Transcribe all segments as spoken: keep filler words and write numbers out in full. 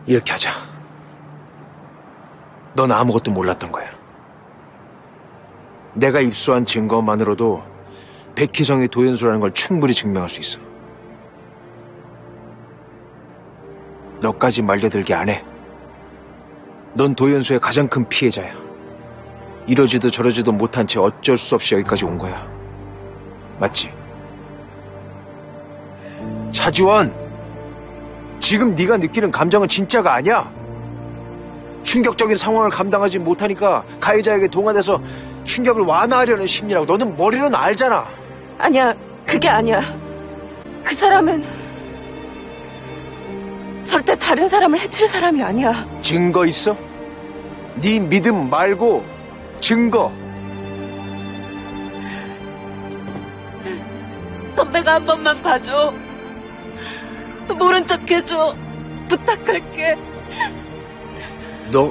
이렇게 하자. 넌 아무것도 몰랐던 거야. 내가 입수한 증거만으로도 백희성이 도연수라는 걸 충분히 증명할 수 있어. 너까지 말려들게 안 해. 넌 도연수의 가장 큰 피해자야. 이러지도 저러지도 못한 채 어쩔 수 없이 여기까지 온 거야. 맞지? 차지원, 지금 네가 느끼는 감정은 진짜가 아니야. 충격적인 상황을 감당하지 못하니까 가해자에게 동화돼서 충격을 완화하려는 심리라고 너는 머리로는 알잖아. 아니야, 그게 아니야. 그 사람은 절대 다른 사람을 해칠 사람이 아니야. 증거 있어? 네 믿음 말고 증거. 선배가 한 번만 봐줘. 모른 척 해줘. 부탁할게. 너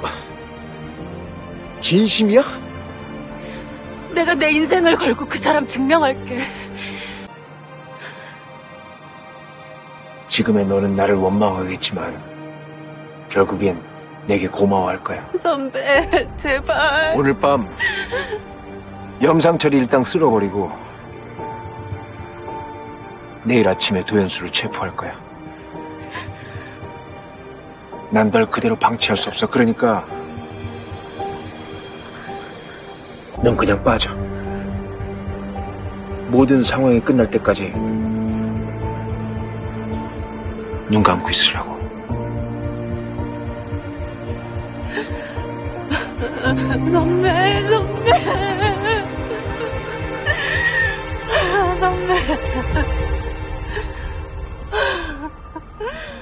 진심이야? 내가 내 인생을 걸고 그 사람 증명할게. 지금의 너는 나를 원망하겠지만 결국엔 내게 고마워할 거야. 선배, 제발. 오늘 밤 염상철이 일당 쓸어버리고 내일 아침에 도연수를 체포할 거야. 난 널 그대로 방치할 수 없어. 그러니까 넌 그냥 빠져. 모든 상황이 끝날 때까지 눈 감고 있으라고. 선배, 선배. 선배.